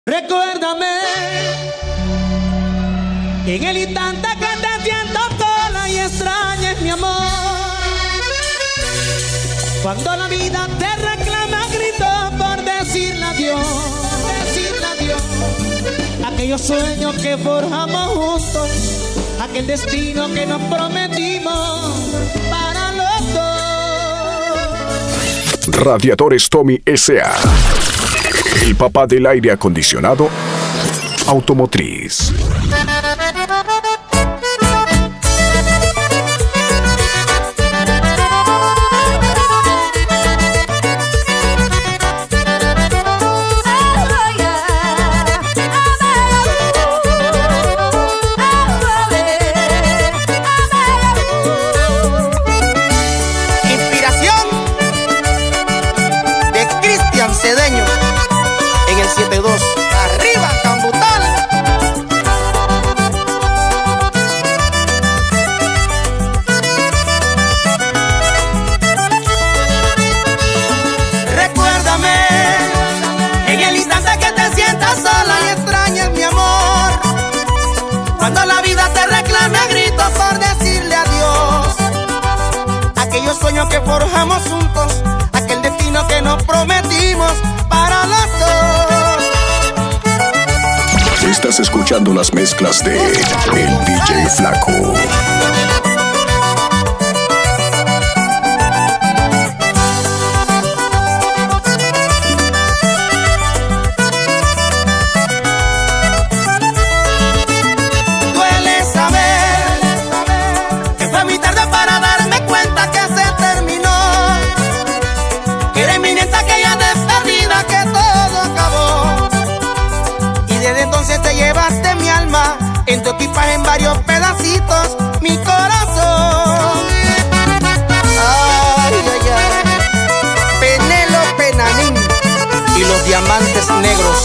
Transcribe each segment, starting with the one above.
Recuérdame en el instante que te siento sola y extrañes mi amor. Cuando la vida te reclama gritos por decirle adiós, decirle adiós. Aquellos sueños que forjamos juntos, aquel destino que nos prometimos para los dos. Radiadores Tommy S.A., el papá del aire acondicionado automotriz. Inspiración de Cristian Cedeño en el 72. ¡Arriba, Cambutal! Recuérdame en el instante que te sientas sola y extrañes mi amor. Cuando la vida te reclame a gritos por decirle adiós. Aquellos sueños que forjamos juntos, aquel destino que nos prometimos para los dos. Estás escuchando las mezclas de El DJ Flaco. Duele saber que fue muy tarde para darme cuenta que se terminó, que era inminente aquella despedida, que todo acabó. Y desde entonces te llevaste mi alma en tu equipaje en varios pedacitos, mi corazón. Ay, ay, ay. Penélope Nanín y los diamantes negros.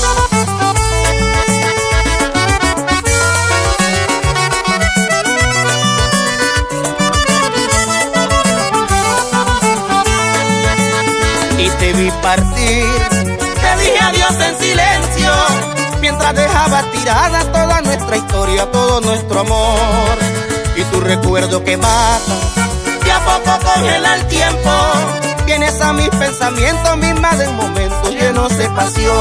Y te vi partir, te dije adiós en silencio, mientras dejaba tirada toda nuestra historia, todo nuestro amor. Y tu recuerdo que mata, que a poco congela el tiempo. Vienes a mis pensamientos, mismas de momentos llenos de pasión.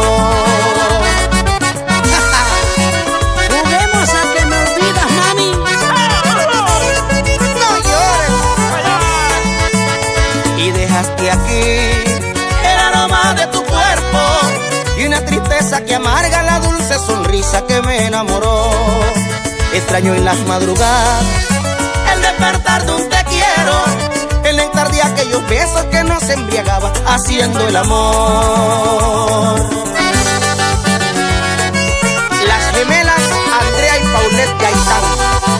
Juguemos a que me olvidas, mami. No llores. Y dejaste aquí el aroma de tu cuerpo y una tristeza que amarga la dulce sonrisa que me enamoró. Extraño en las madrugadas el despertar de un te quiero, el néctar de aquellos besos que nos embriagaban haciendo el amor. Las gemelas Andrea y Paulette Gaitán.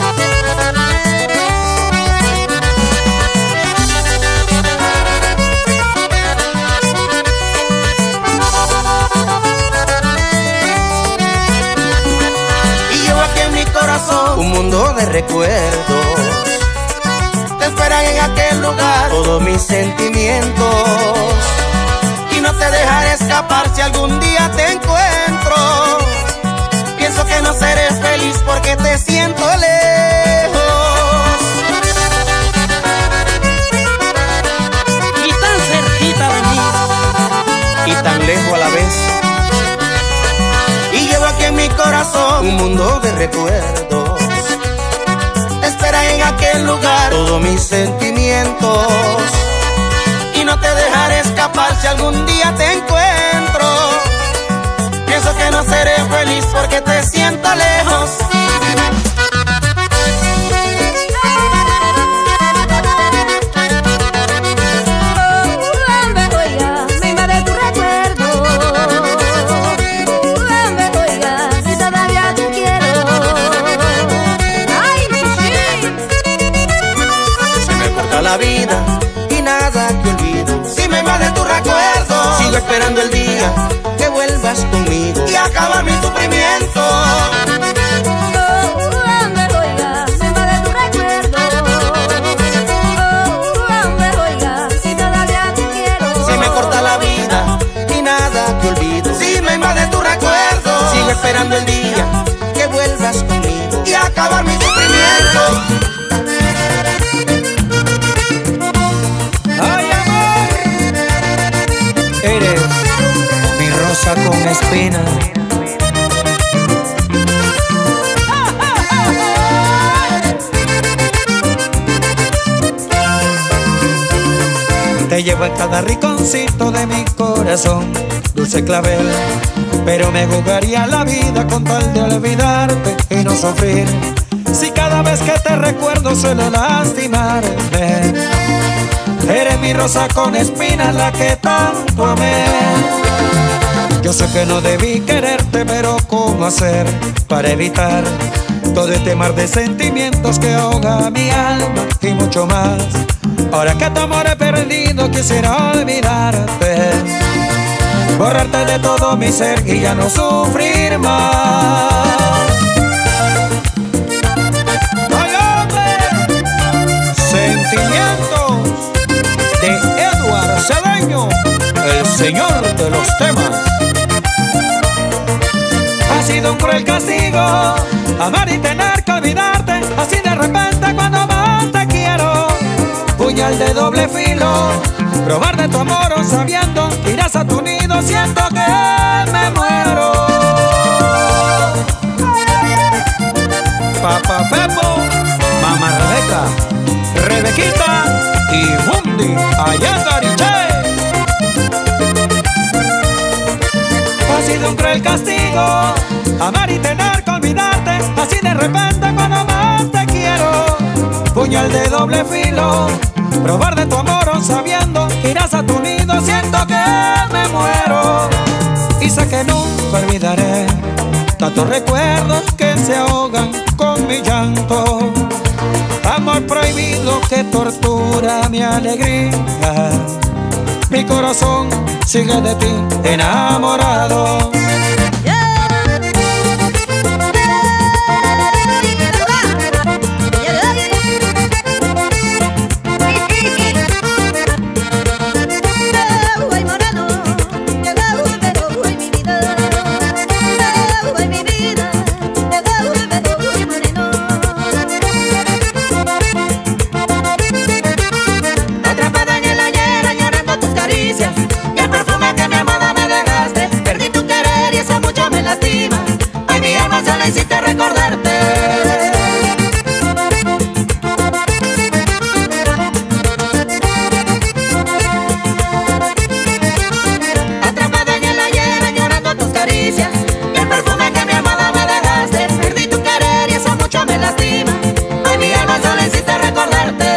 Un mundo de recuerdos te esperan en aquel lugar, todos mis sentimientos, y no te dejaré escapar si algún día te encuentro. Pienso que no seré feliz porque te siento lejos Y tan cerquita de mí. y tan lejos a la vez. Y llevo aquí en mi corazón un mundo de recuerdos. Te esperan en aquel lugar todos mis sentimientos, y no te dejaré escapar si algún día te encuentro. Pienso que no seré feliz porque te siento lejos. La vida y nada que olvido, si me invade tu recuerdo, sigo esperando el día que vuelvas conmigo y acabar mi sufrimiento. Si me corta la vida y nada que olvido, si me invade tu recuerdo, esperando el día que vuelvas conmigo y acabar mi sufrimiento. Ay, amor, eres mi rosa con espinas. Te llevo en cada rinconcito de mi corazón, dulce clavel, pero me jugaría la vida con tal de olvidarte y no sufrir. Si cada vez que te recuerdo suele lastimarte, eres mi rosa con espinas, la que tanto amé. Yo sé que no debí quererte, pero ¿cómo hacer para evitar todo este mar de sentimientos que ahoga mi alma y mucho más? Ahora que tu amor he perdido, quisiera olvidarte, borrarte de todo mi ser y ya no sufrir más. ¡Ay, hombre! Sentimientos de Edward Cedeño, el señor de los temas. Ha sido un cruel castigo amar y tener que olvidarte, así de repente cuando más te quiero. Puñal de doble filo, probar de tu amor sabiendo que irás a tu nido, siento que me muero. Papá Pepo, mamá Rebeca, Rebequita y Bundy, allá en Gariche. Ha sido un cruel castigo amar y tener que olvidarte, así de repente cuando más te quiero. Puñal de doble filo, probar de tu amor sabiendo que irás a tu nido, siento que me muero. Y sé que nunca olvidaré tantos recuerdos que se ahogan con mi llanto. Amor prohibido que tortura mi alegría, mi corazón sigue de ti enamorado. Hiciste recordarte. Atrapada en el ayer, añorando tus caricias y el perfume que mi amada me dejaste. Perdí tu querer y eso mucho me lastima. Ay, mi alma solo hiciste recordarte.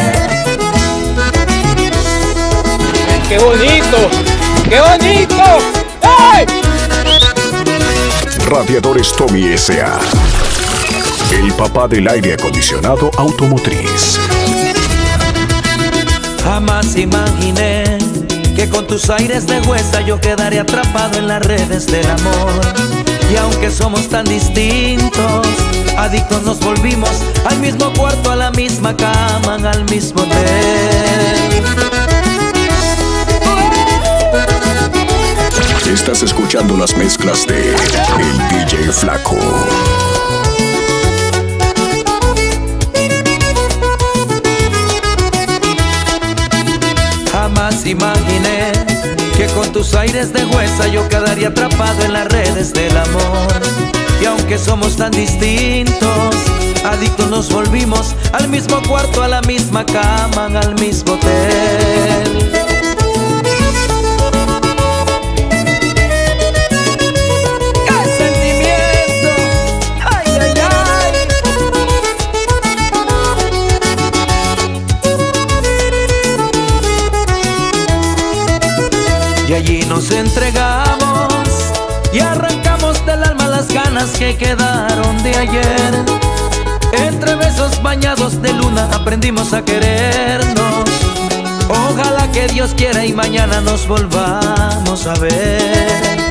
¡Qué bonito! ¡Qué bonito! ¡Ay! Radiadores Tommy S.A., el papá del aire acondicionado automotriz. Jamás imaginé que con tus aires de huesa yo quedaría atrapado en las redes del amor. Y aunque somos tan distintos, adictos nos volvimos al mismo cuarto, a la misma cama, al mismo hotel. Estás escuchando las mezclas de el DJ Flaco. Jamás imaginé que con tus aires de huesa yo quedaría atrapado en las redes del amor. Y aunque somos tan distintos, adictos nos volvimos al mismo cuarto, a la misma cama, al mismo hotel. Y allí nos entregamos y arrancamos del alma las ganas que quedaron de ayer. Entre besos bañados de luna aprendimos a querernos. Ojalá que Dios quiera y mañana nos volvamos a ver.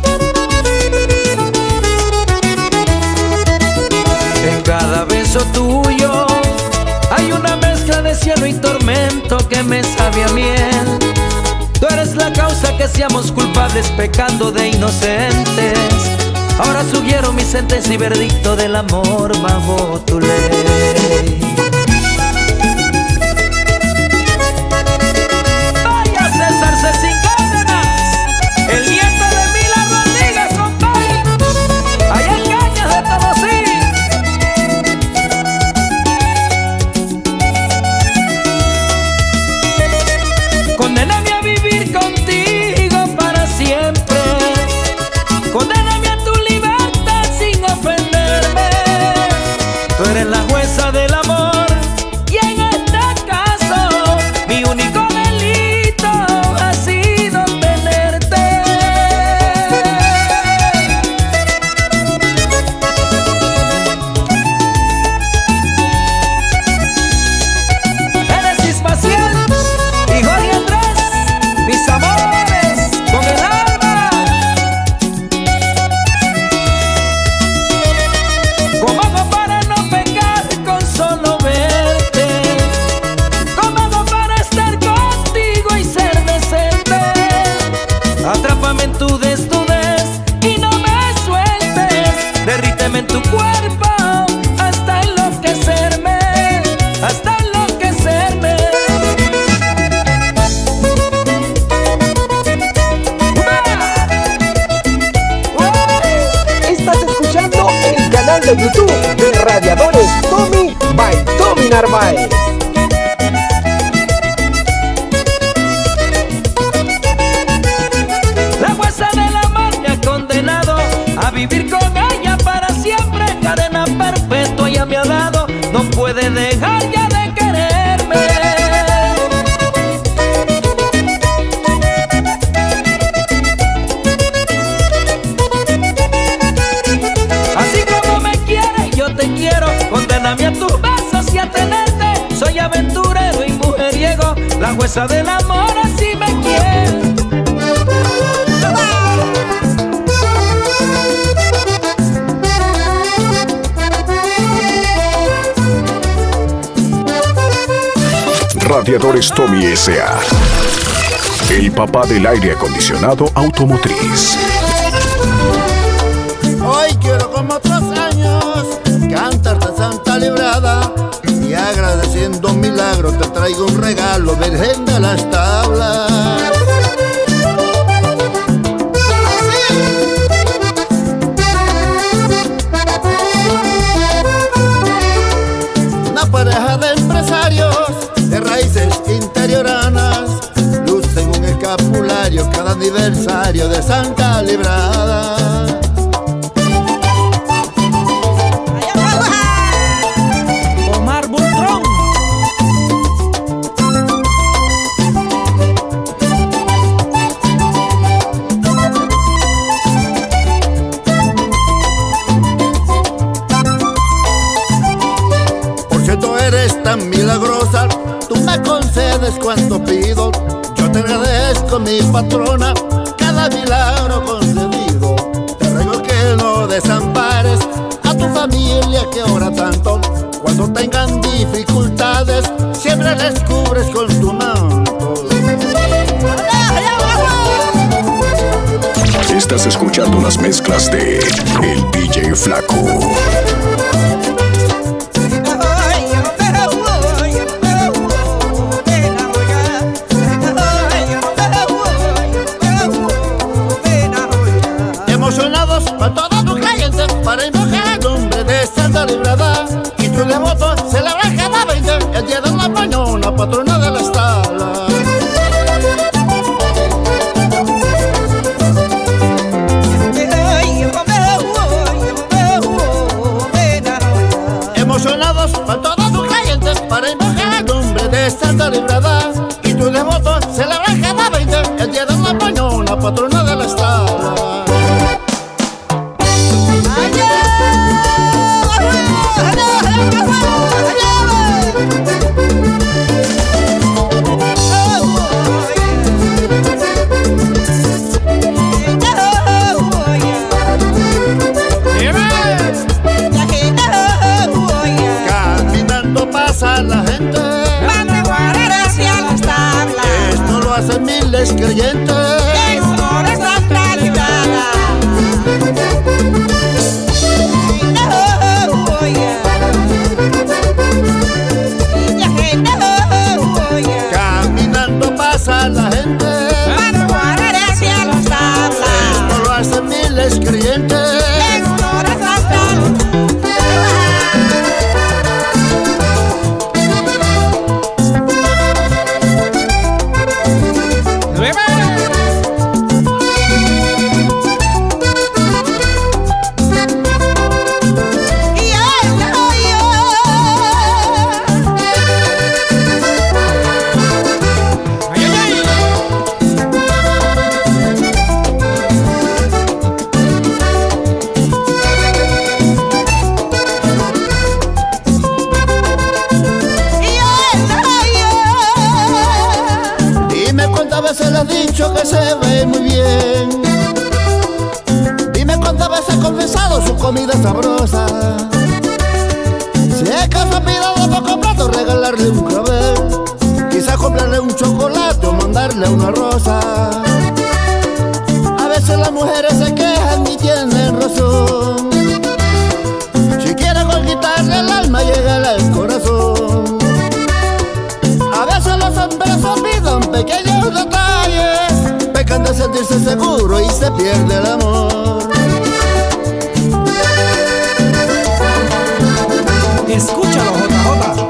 En cada beso tú hacíamos culpables pecando de inocentes. Ahora sugiero mi sentencia y verdicto del amor bajo tu ley. Vaya César Cecín Cárdenas, el nieto de Mila Rodríguez, compadre, allá en Cañas de Tonosí. Condéname a vivir contigo para siempre. Condéname a tu libertad sin ofenderme. Tú eres la jueza del amor y en este caso mi único delito ha sido tenerte. Eres Ismaciel y Jorge Andrés, mis amores con el alma. ¿Cómo hago para no pecar con solo verte? ¿Cómo hago para estar contigo y ser decente? Atrápame en tu desnudez y no me sueltes. Derríteme en tu cuerpo hasta enloquecerme, hasta enloquecerme. Estás escuchando el canal de YouTube de Radiadores Tommy by Tommy Narváez. La jueza del amor me ha condenado a vivir con ella para siempre. Cadena perpetua ya me ha dado, no puede dejar ya de quererme. Así como me quieres, yo te quiero. Condéname a tus besos y a tenerte. Soy aventurero y mujeriego. La jueza del amor así me quiere. Radiadores Tommy S.A. El papá del aire acondicionado automotriz. Hoy quiero como otros años cantarte Santa Librada y agradeciendo un milagro te traigo un regalo, Virgen de las Tablas. Una pareja de empresarios de raíces interioranas lucen un escapulario cada aniversario de Santa Librada. Omar Butrón. Por cierto, eres tan milagrosa, tú me concedes cuanto pido. Yo te agradezco, mi patrona, cada milagro concedido. Te ruego que no desampares a tu familia que ora tanto. Cuando tengan dificultades, siempre les cubres con tu manto. Estás escuchando las mezclas de El DJ Flaco. Emocionados con todos tus clientes para invocar el nombre de Santa Librada y tu devoto celebra cada 20 el día de la mañana, patrona de las tablas. Emocionados con todos tus clientes para invocar el nombre de Santa Librada y tu devoto celebra cada 20 el día de la mañana, patrona de las tablas. Caminando pasa la gente, van a guardar hacia las tablas. esto lo hacen miles creyentes. le has dicho que se ve muy bien? Dime cuántas veces has confesado su comida sabrosa. Si es que has pedido de poco plato, regalarle un clavel, quizás comprarle un chocolate o mandarle una rosa. A veces las mujeres se quejan y tienen razón. Si quiere conquistarle el alma, llegale al corazón. A veces los hombres olvidan pequeños detalles, pecan de sentirse seguro y se pierde el amor. Escúchalo, JJ.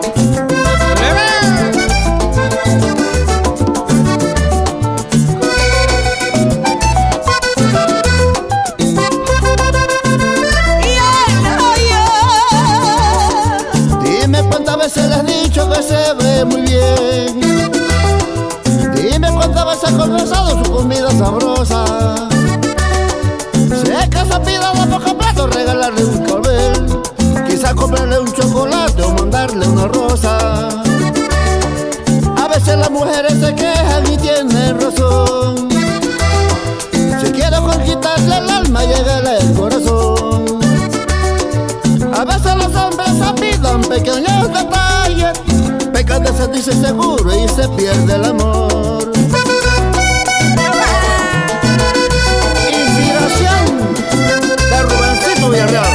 Dime cuántas veces le has dicho que se ve muy bien. Dime cuántas veces has confesado su comida sabrosa. Si es que se pida de poco plato, regalarle un clavel, quizás comprarle un chocolate o mandarle una rosa. A veces las mujeres se quejan y tienen razón. Si quiere conquistarle el alma, llegale al corazón. A veces los hombres olvidan pequeños detalles, pecan de sentirse seguro y se pierde el amor. Inspiración de Rubencito Villarreal.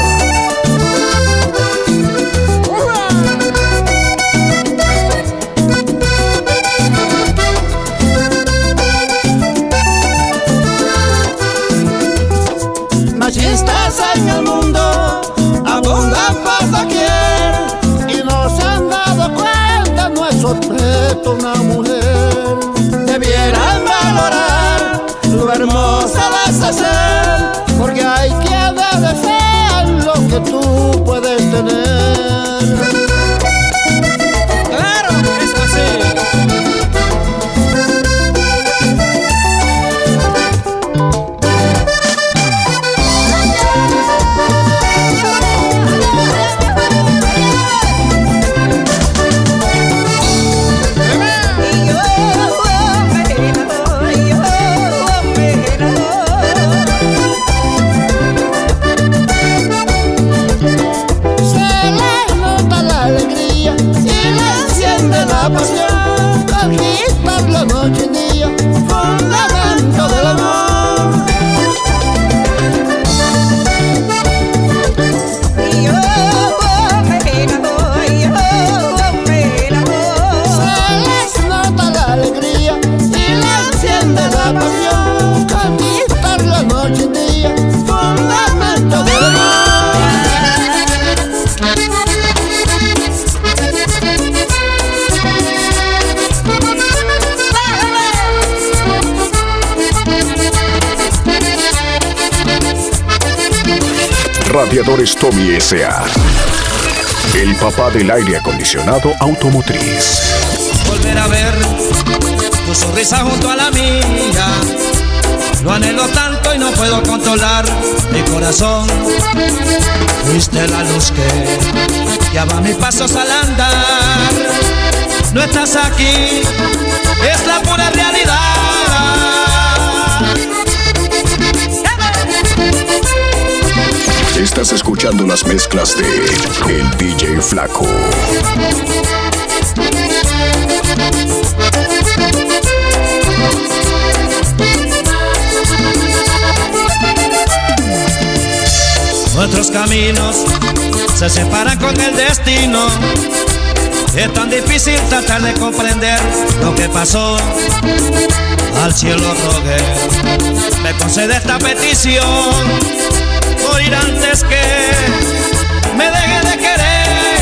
Machistas en el mundo abundan por doquier y no se han dado cuenta, no es objeto una mujer. Debieran valorar lo hermosa de ser, porque hay quienes desean lo que tú puedes tener. Claro, es así. La pasión, conquistar la noche y día, fundamento del amor. Se les nota la alegría y la enciende la pasión, conquistar la noche y día, fundamento del amor. Radiadores Tommy S.A. El papá del aire acondicionado automotriz. Volver a ver tu sonrisa junto a la mía, lo anhelo tanto y no puedo controlar mi corazón. Fuiste la luz que guiaba mis pasos al andar. No estás aquí, es la pura realidad. Estás escuchando las mezclas de El DJ Flaco. Nuestros caminos se separan con el destino. Es tan difícil tratar de comprender lo que pasó. Al cielo rogué, me concede esta petición: morir antes que me deje de querer.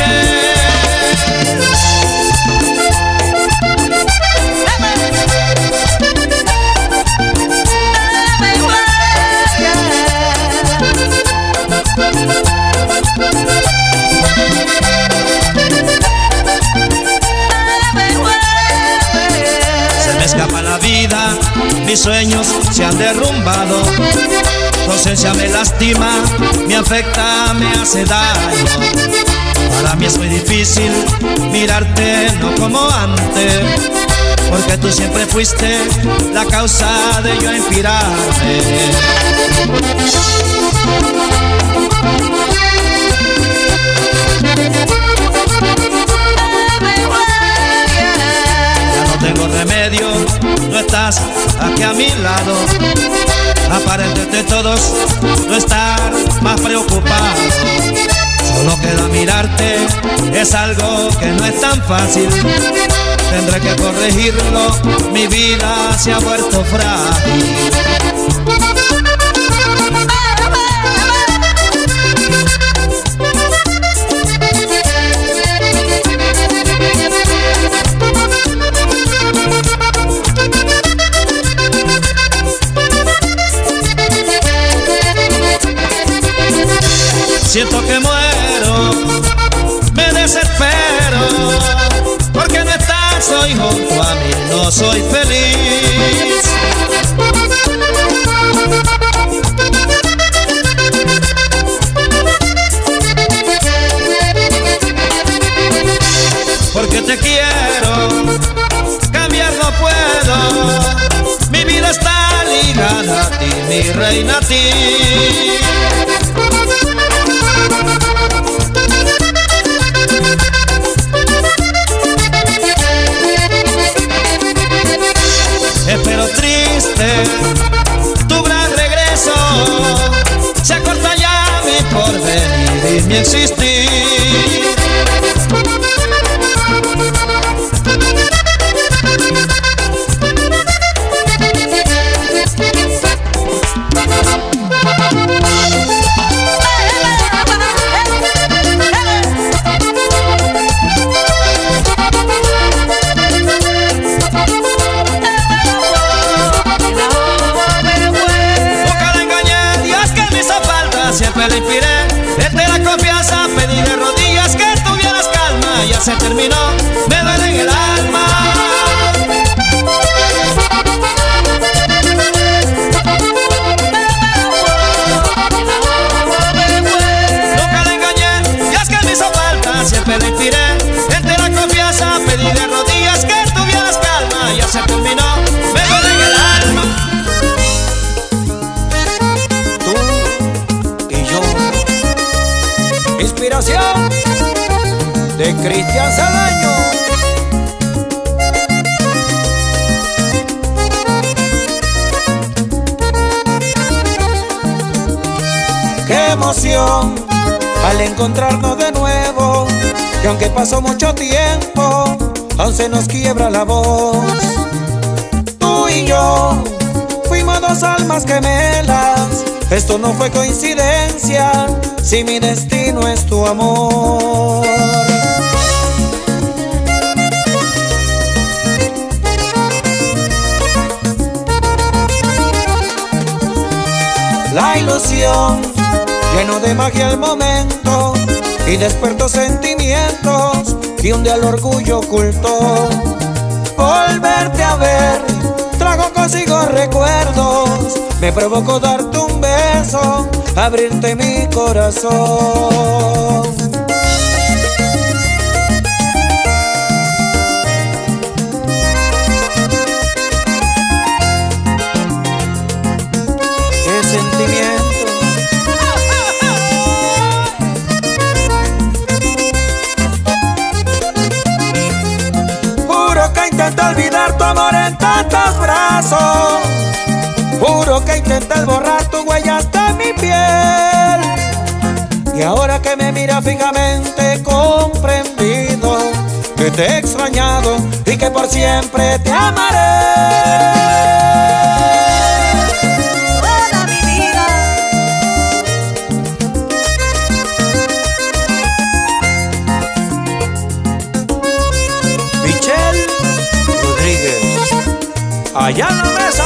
Se me escapa la vida, mis sueños se han derrumbado. Tu ausencia me lastima, me afecta, me hace daño. Para mí es muy difícil mirarte no como antes. porque tú siempre fuiste la causa de yo inspirarme. Ya no tengo remedio, no estás aquí a mi lado. Aparente de todos no estar más preocupado. Solo queda mirarte, es algo que no es tan fácil. Tendré que corregirlo, mi vida se ha vuelto frágil. Siento que muero, me desespero, porque no estás hoy junto a mí, no soy feliz. Porque te quiero, cambiar no puedo, mi vida está ligada a ti, mi reina, a ti. Espero triste tu gran regreso, se acorta ya mi porvenir y mi existir. Siempre le inspiré, desde la confianza pedí de rodillas que tuvieras calma. Ya se terminó, me duele en el alma. Nunca le engañé, y es que me hizo falta. Siempre le inspiré, desde la confianza pedí de rodillas que tuvieras calma. Ya se terminó, me duele en el alma. Inspiración de Cristian Salaño. Qué emoción al encontrarnos de nuevo, que aunque pasó mucho tiempo, aún se nos quiebra la voz. Tú y yo fuimos dos almas gemelas, esto no fue coincidencia, si mi destino es tu amor. La ilusión llenó de magia el momento y despertó sentimientos que un día el orgullo ocultó. Volverte a ver trajo consigo recuerdos, me provocó darte un beso, abrirte mi corazón. Qué sentimiento. Juro que intenté olvidar tu amor en tantos brazos. Juro que intenté borrar tu huella hasta mi piel. Y ahora que me mira fijamente he comprendido que te he extrañado y que por siempre te amaré. Toda mi vida. Michelle Rodríguez, allá en la mesa.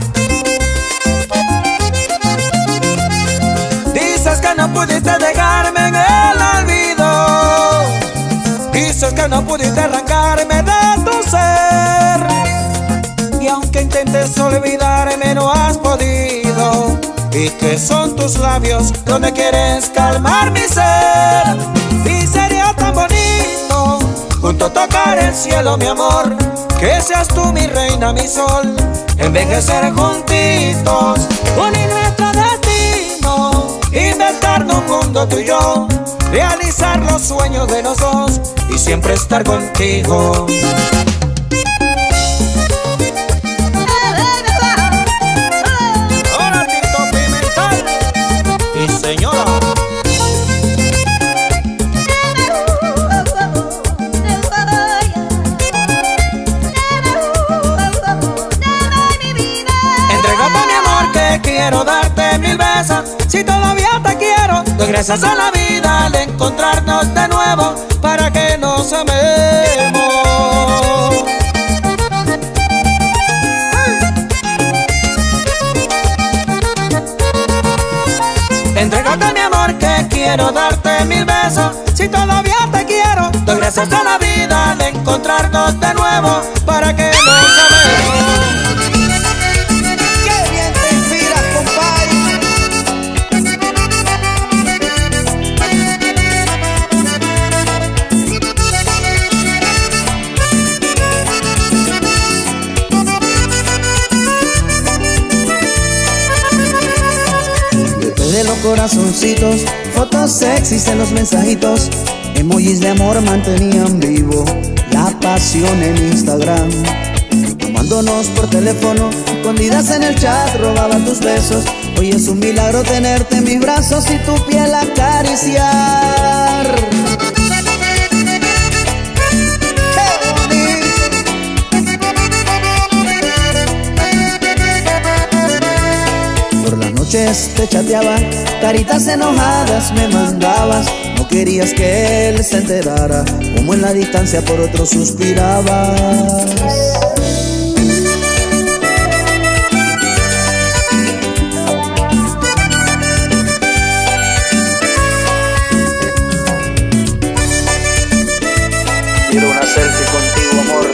Que no pudiste dejarme en el olvido, dices que no pudiste arrancarme de tu ser, y aunque intentes olvidarme no has podido, y que son tus labios donde quieres calmar mi ser. Y sería tan bonito junto tocar tocar el cielo, mi amor, que seas tú mi reina, mi sol, envejecer juntitos, unir nuestro destino, inventarnos un mundo tú y yo, realizar los sueños de nosotros y siempre estar contigo. Ahora Tito Pimental y señora. Entrégate mi amor que quiero darte mil besos. Si todavía te quiero, doy gracias a la vida al encontrarnos de nuevo para que nos amemos. Entrégate mi amor que quiero darte mil besos. Si todavía te quiero, doy gracias a la vida al encontrarnos de nuevo para que nos amemos. ¡Qué bien te inspiras, compadre! De los corazoncitos, fotos sexys en los mensajitos, emojis de amor mantenían vivo la pasión en Instagram. Amándonos por teléfono, escondidas en el chat, robaba tus besos. Hoy es un milagro tenerte en mis brazos y tu piel acariciar. Te chateaba, caritas enojadas me mandabas. No querías que él se enterara, como en la distancia por otro suspirabas. Quiero una selfie contigo, amor.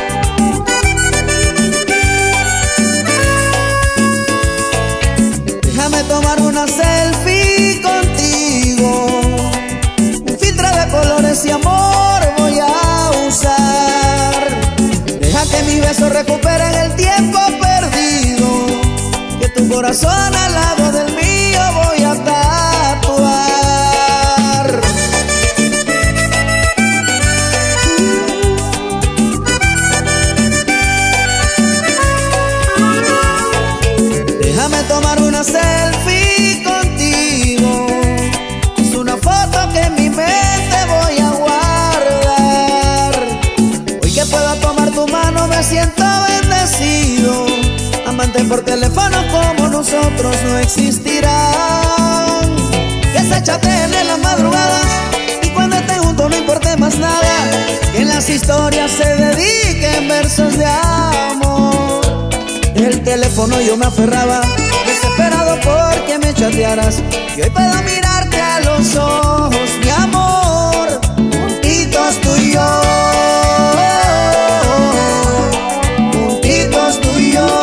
Tomar una selfie contigo, un filtro de colores y amor voy a usar. Deja que mis besos recuperen el tiempo perdido, que tu corazón al lado del mío voy a tatuar. Déjame tomar una selfie contigo, es una foto que en mi mente voy a guardar. Hoy que puedo tomar tu mano me siento bendecido. Amante por teléfono como nosotros no existirán. Que se chateen en las madrugadas y cuando estén juntos no importe más nada. Que en las historias se dediquen versos de amor. El teléfono yo me aferraba, desesperado porque me chatearas, y hoy puedo mirarte a los ojos, mi amor, juntitos tú y yo, juntitos tú y yo.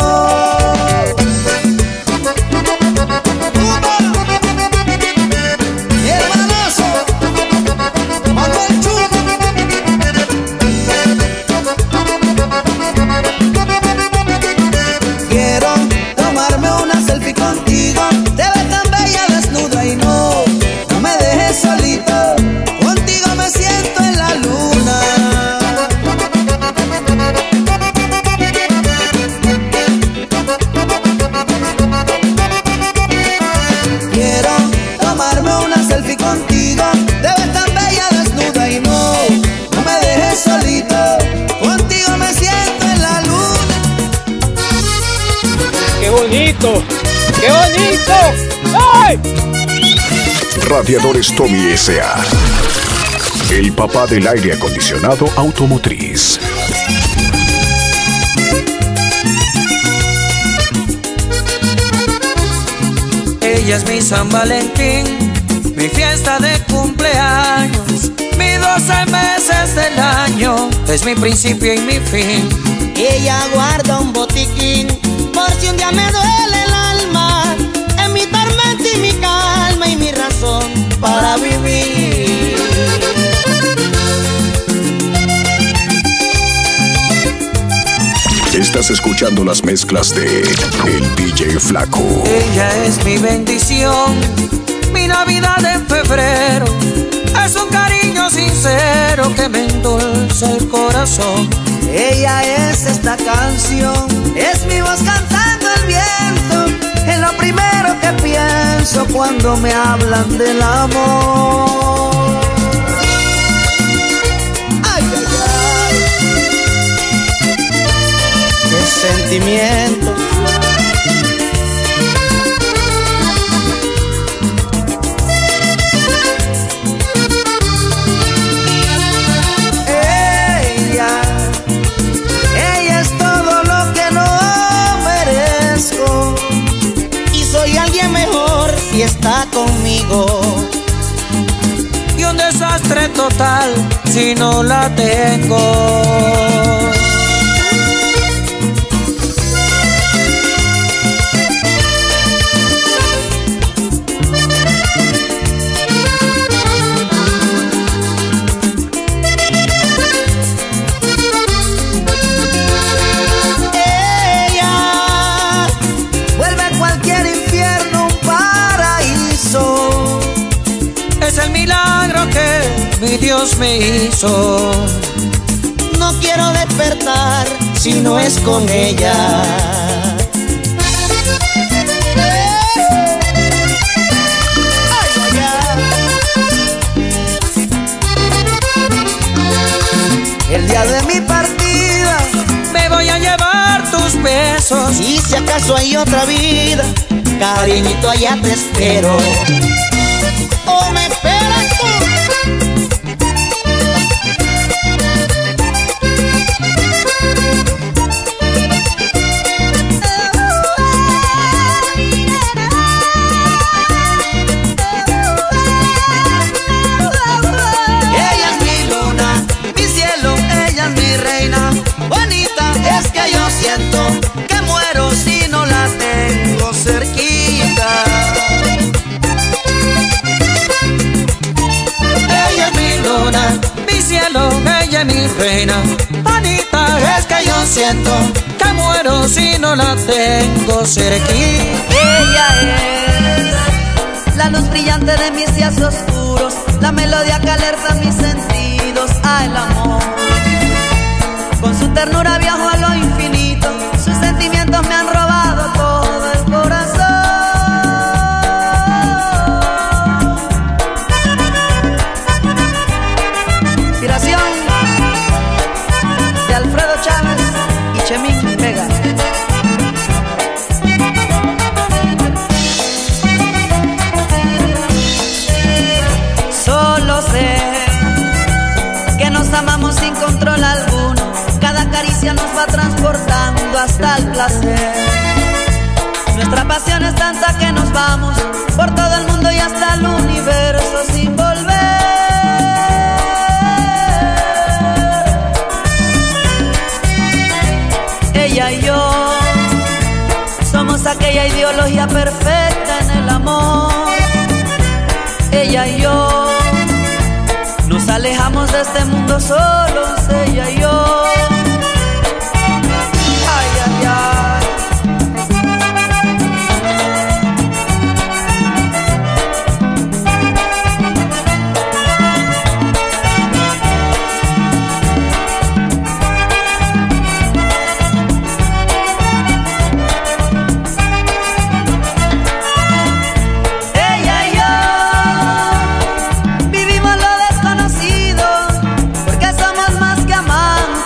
Hermanazo, Manuel Chulo. Quiero tomarme una selfie contigo, te ves tan bella desnuda y no me dejes solito, contigo me siento en la luna. Quiero tomarme una selfie contigo, te ves tan bella desnuda y no me dejes solito, contigo me siento en la luna. ¡Qué bonito! ¡Qué bonito! ¡Ay! Radiadores Tommy S.A. El papá del aire acondicionado automotriz. Ella es mi San Valentín, mi fiesta de cumpleaños, mis 12 meses del año, es mi principio y mi fin. Ella guarda un botiquín por si un día me duele el alma, es mi tormenta y mi calma y mi razón para vivir. Estás escuchando las mezclas de El DJ Flaco. Ella es mi bendición, mi Navidad en febrero. Es un cariño sincero que me endulza el corazón. Ella es esta canción, es mi voz cantando el viento. Es lo primero que pienso cuando me hablan del amor. Ay, ay, ay. Qué sentimiento. Ella es todo lo que no merezco. Y soy alguien mejor si está conmigo. Y un desastre total si no la tengo. Mi Dios me hizo. No quiero despertar si no es con ella. Ay, ay, ay. El día de mi partida me voy a llevar tus besos. Y si acaso hay otra vida, cariñito, allá te espero. ¿O me esperas tú? Que muero si no la tengo cerquita. Ella es mi luna, mi cielo, ella es mi reina. Bonita, es que yo siento que muero si no la tengo cerquita. Ella es la luz brillante de mis días oscuros, la melodía que alerta mis sentidos al amor. Con su ternura viajo a lo infinito, sus sentimientos me han robado todo el corazón. Inspiración de Alfredo Chávez y Chemín Vega. Solo sé que nos amamos sin control alguno. Cada caricia nos va transportando hasta el placer. Nuestra pasión es tanta que nos vamos por todo el mundo y hasta el universo sin volver. Ella y yo somos aquella ideología perfecta en el amor. Ella y yo nos alejamos de este mundo solos, ella y yo. Ay, ay, ay. Ella y yo vivimos lo desconocido, porque somos más que amantes.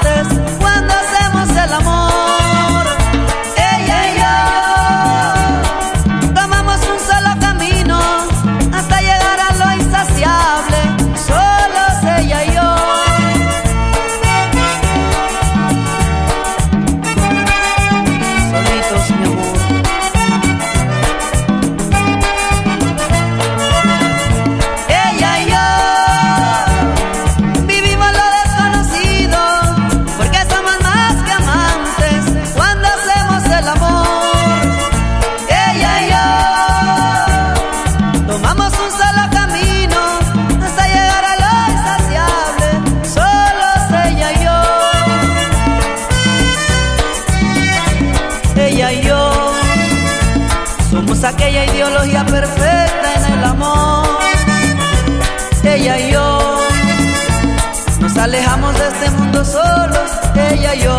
ideología perfecta en el amor. Ella y yo nos alejamos de este mundo solos, ella y yo.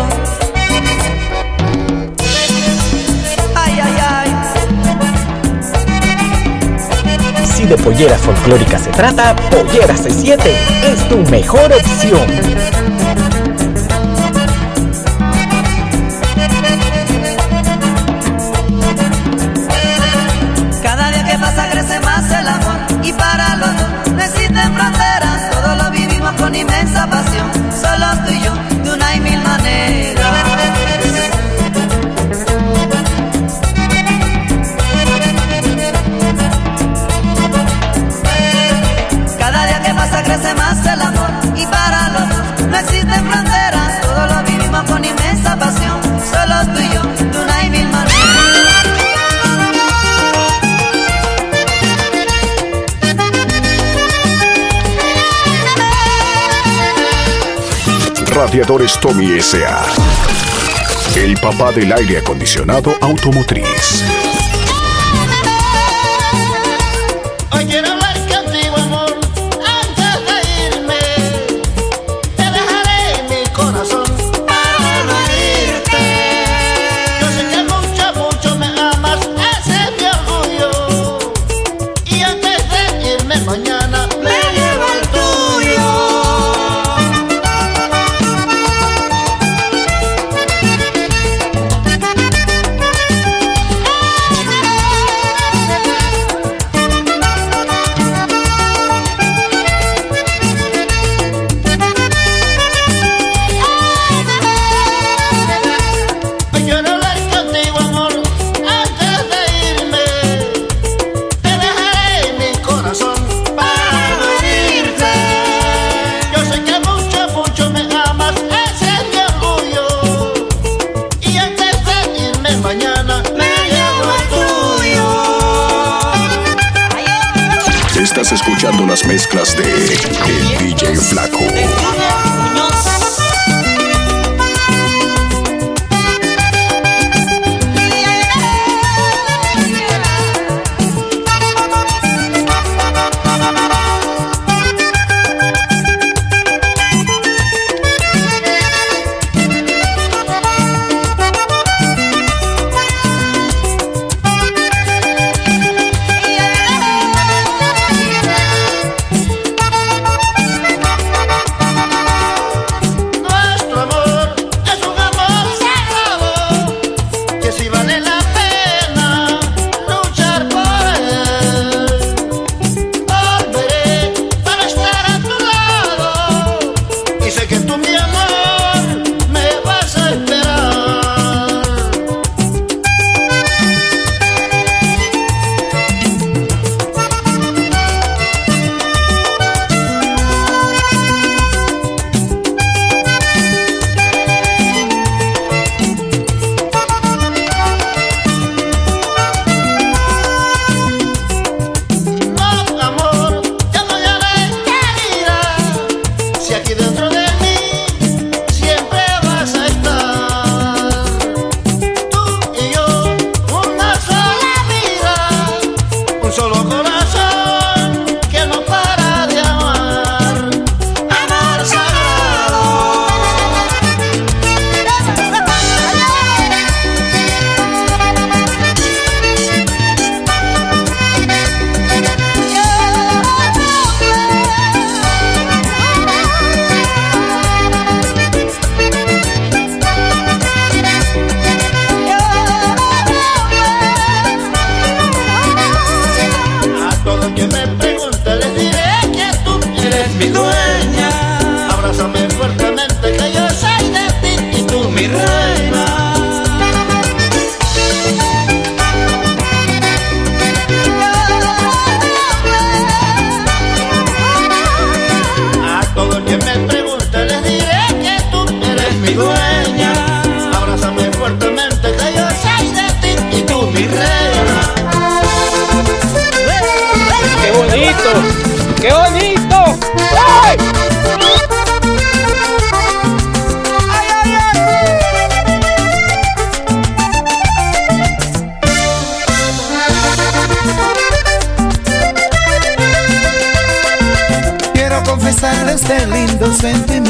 Ay, ay, ay. Si de polleras folclóricas se trata, Polleras C7 es tu mejor opción. Cada día que pasa crece más el amor y para los dos no existen fronteras. Todo lo vivimos con inmensa pasión, solo tú y yo, de una y mil maneras. Cada día que pasa crece más el amor y para los dos no existen fronteras. Todo lo vivimos con inmensa pasión, solo tú y yo, de una y mil maneras. Radiadores Tommy S.A. El papá del aire acondicionado automotriz. Hoy quiero hablar contigo, amor, antes de irme. Te dejaré mi corazón para no herirte. Yo sé que mucho, mucho me amas, ese es mi orgullo. Y antes de irme mañana me llevo el tuyo. Quiero hablar contigo, amor, antes de irme. Te dejaré mi corazón para no herirte. Yo sé que mucho, mucho me amas, ese es mi orgullo. Y antes de irme mañana me llevo el tuyo. Estás escuchando las mezclas de El DJ Flaco. Nuestro amor es un amor sagrado, que si vale la pena luchar por él. Volveré para estar a tu lado, y sé que tú, mi amor, me vas a esperar. No, amor, ya no lloré, querida. Si aquí dentro de mí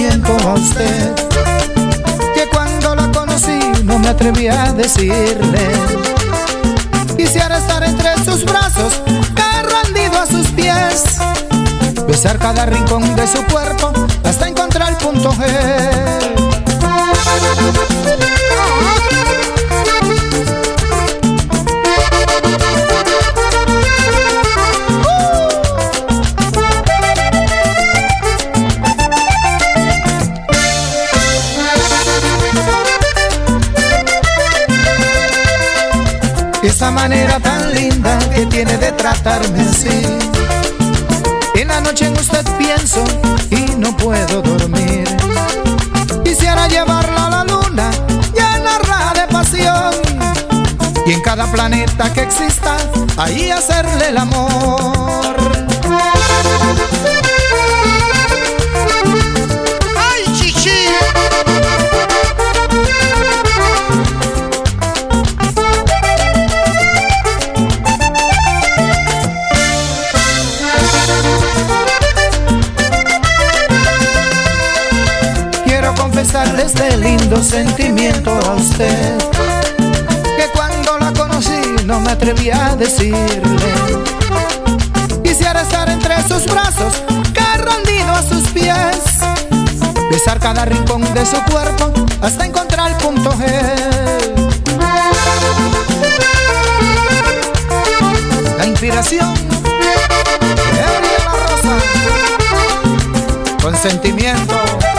sentimiento a usted, que cuando la conocí no me atreví a decirle. Quisiera estar entre sus brazos, caer rendido a sus pies, besar cada rincón de su cuerpo hasta encontrar el punto G. Esa manera tan linda que tiene de tratarme así. En la noche en usted pienso y no puedo dormir. Quisiera llevarla a la luna, llenarla de pasión, y en cada planeta que exista, ahí hacerle el amor. ¡Ay, chichi! Confesarle este lindo sentimiento a usted, que cuando la conocí no me atreví a decirle. Quisiera estar entre sus brazos, caer rendido a sus pies, besar cada rincón de su cuerpo hasta encontrar el punto G. La inspiración de Ariel Rosa, con sentimiento.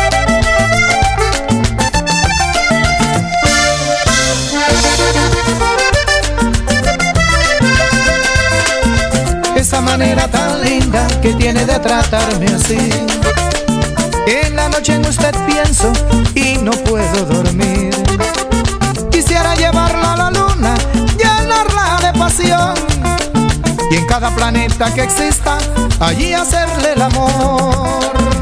Esa manera tan linda que tiene de tratarme así. En la noche en usted pienso y no puedo dormir. Quisiera llevarla a la luna, llenarla de pasión, y en cada planeta que exista, allí hacerle el amor.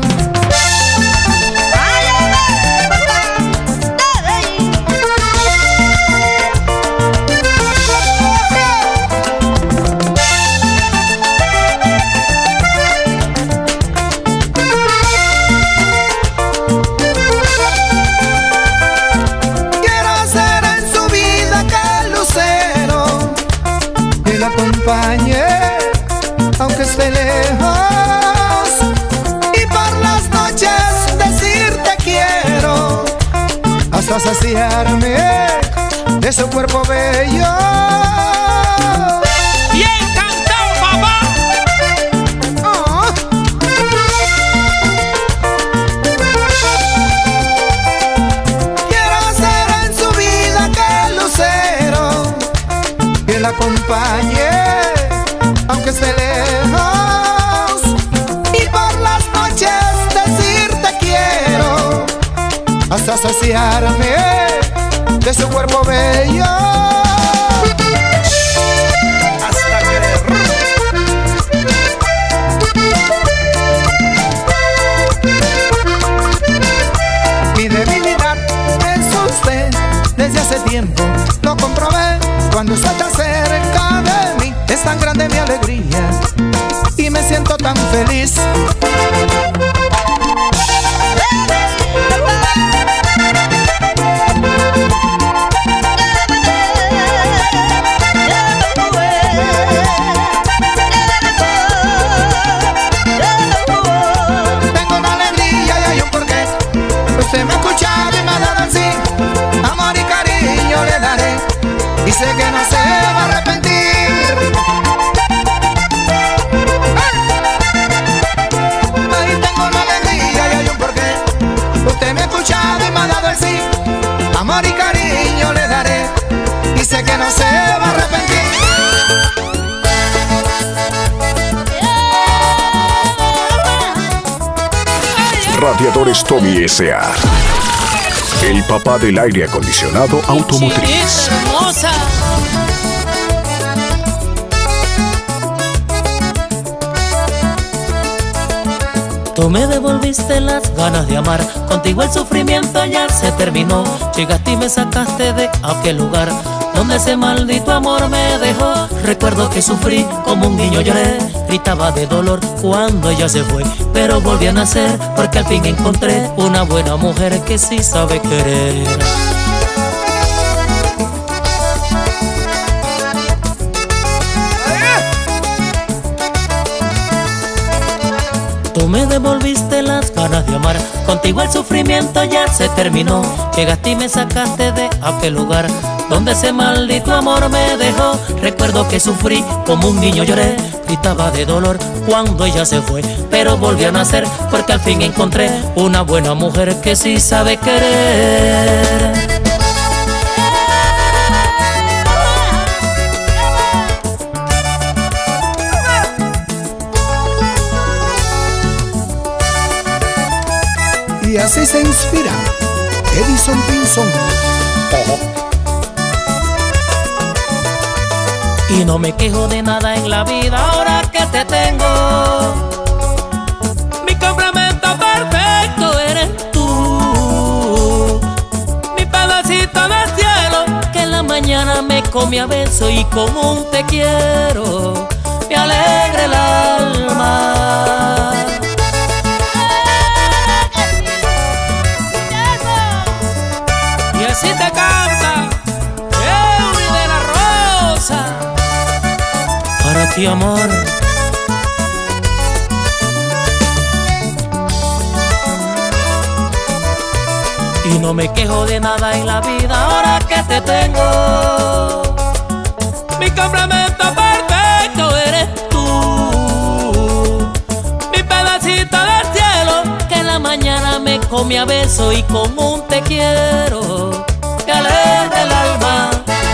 Aunque esté lejos, y por las noches decirte quiero, hasta saciarme de su cuerpo bello. ¡Bien cantado, papá! Oh. Quiero ser en su vida aquel lucero que la acompañe, aunque esté lejos, y por las noches decirte quiero, hasta saciarme de su cuerpo bello. Hasta querer. Mi debilidad es usted, desde hace tiempo lo comprobé. Cuando está tan cerca de mí, es tan grande mi alegría y me siento tan feliz. Tengo una alegría y hay un porqué. Usted me ha escuchado y me ha dado el sí. Amor y cariño le daré, y sé que no se va a arrepentir. Ahí tengo una alegría y hay un porqué. Usted me ha escuchado y me ha dado el sí. Amor y cariño le daré, y sé que no se va a arrepentir. Radiadores Tommy S.A. El papá del aire acondicionado automotriz. Hermosa. Tú me devolviste las ganas de amar, contigo el sufrimiento ya se terminó. Llegaste y me sacaste de aquel lugar donde ese maldito amor me dejó. Recuerdo que sufrí como un niño, lloré, gritaba de dolor cuando ella se fue, pero volví a nacer porque al fin encontré una buena mujer que sí sabe querer. Tú me devolviste las ganas de amar, contigo el sufrimiento ya se terminó. Llegaste y me sacaste de aquel lugar donde ese maldito amor me dejó. Recuerdo que sufrí como un niño, lloré, gritaba de dolor cuando ella se fue, pero volví a nacer porque al fin encontré una buena mujer que sí sabe querer. Y así se inspira Edison Pinzón. Y no me quejo de nada en la vida ahora que te tengo. Mi complemento perfecto eres tú, mi pedacito del cielo que en la mañana me come a beso y con un te quiero me alegra el alma. Si te canta Eury de la Rosa, para ti amor. Y no me quejo de nada en la vida ahora que te tengo. Mi complemento perfecto eres tú, mi pedacito del cielo que en la mañana me come a beso y con un te quiero me alegra el alma.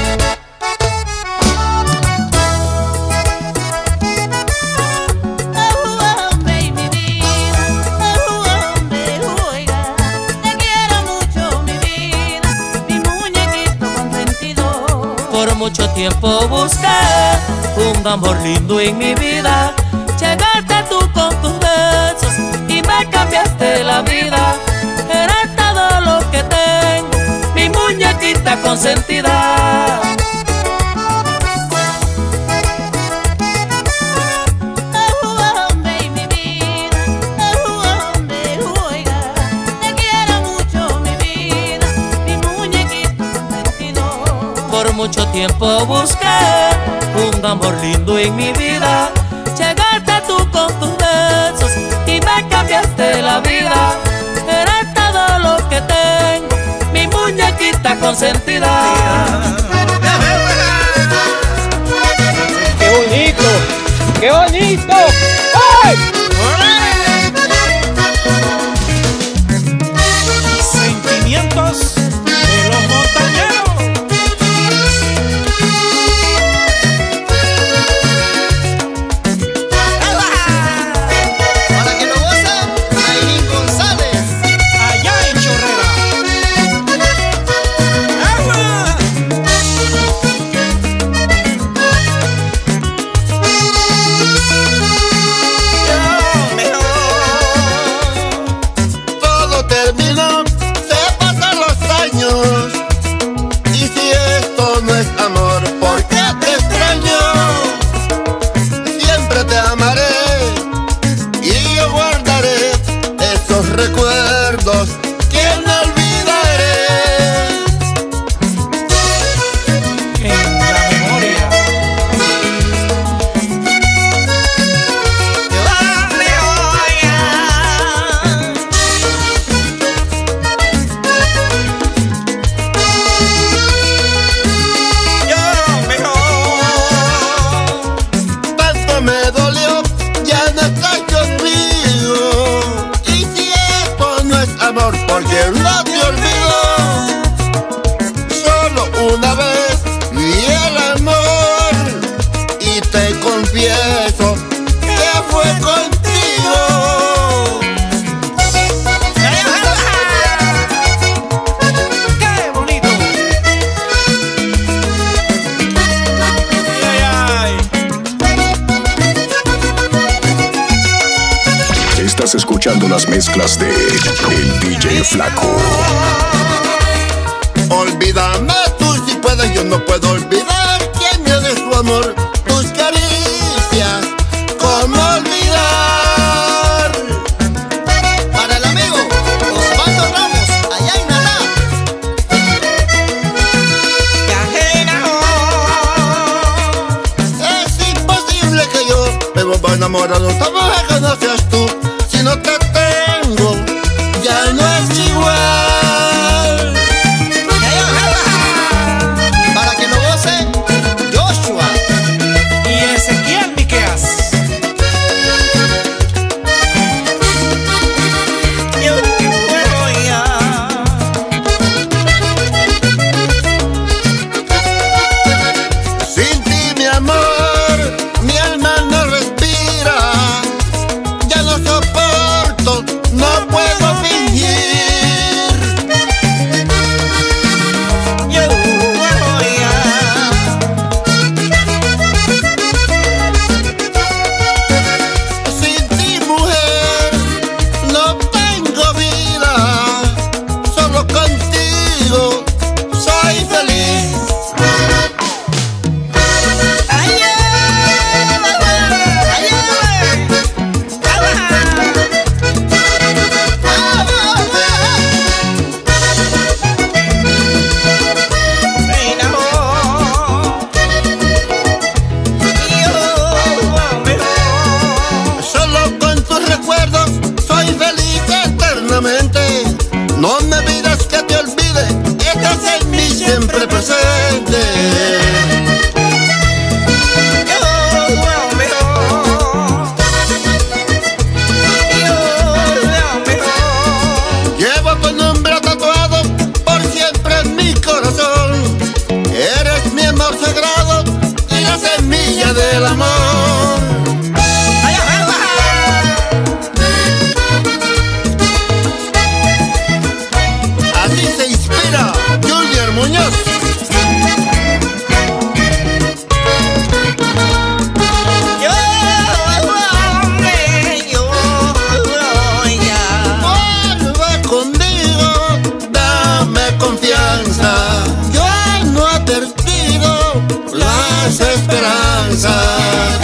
Por mucho tiempo busqué un amor lindo en mi vida. Llegaste tú con tus besos y me cambiaste la vida. Eres todo lo que tengo, mi muñequita consentida. Por mucho tiempo busqué un amor lindo en mi vida. Llegaste tú con tus besos y me cambiaste la vida. Eres todo lo que tengo, mi muñequita consentida. ¡Qué bonito! ¡Qué bonito! ¡Ay! Sentimientos de los montañeros. Recuerdos que no olvidaré. En la memoria. Tanto me dolió, ya no estás conmigo. Amor, porque no te olvido. Solo una vez vi el amor y te confieso que fue contigo. ¡Qué bonito! Ay, Estás escuchando las mezclas de El DJ Flaco. Olvídame tú si puedes yo no puedo olvidar quién me de su amor, tus caricias, cómo olvidar. Para el amigo Osvaldo Ramos, allá en Naná. Es imposible que yo me vuelva enamorado, ¿cómo me conoces tú? Si no te tengo, ya no es igual. Para que lo goce Joshua y Ezequiel Miqueas. Yo voy a... Sin ti, mi amor, mi alma no respira. Ya no soporto, no puedo fingir. Yo voy a... Sin ti, mujer, no tengo vida. Solo contigo soy feliz. Solo con tus recuerdos soy feliz eternamente. No me pidas que te olvide, estás en mí siempre presente. Llevo tu nombre tatuado por siempre en mi corazón. Eres mi amor sagrado y la semilla del amor. Así se inspira Junior Muñoz. Vuelve conmigo, dame confianza. Yo no he perdido las esperanzas.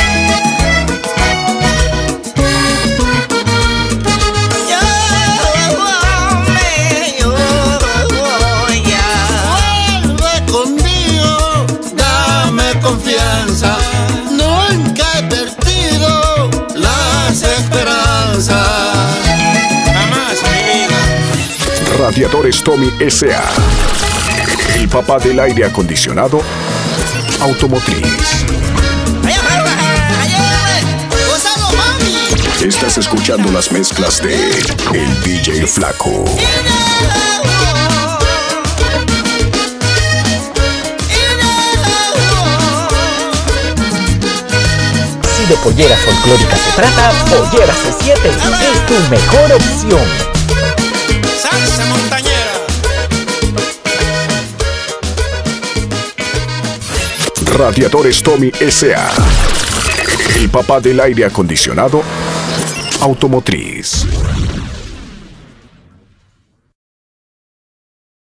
Vuelve conmigo, dame confianza. Nunca he perdido las esperanzas. Jamás, mi vida. Radiadores Tommy S.A. El papá del aire acondicionado automotriz. Gonzalo, mami. Estás escuchando las mezclas de El DJ Flaco. Si de polleras folclóricas se trata, Pollera C7 es tu mejor opción. Salsa montañera. Radiadores Tommy S.A. El papá del aire acondicionado automotriz.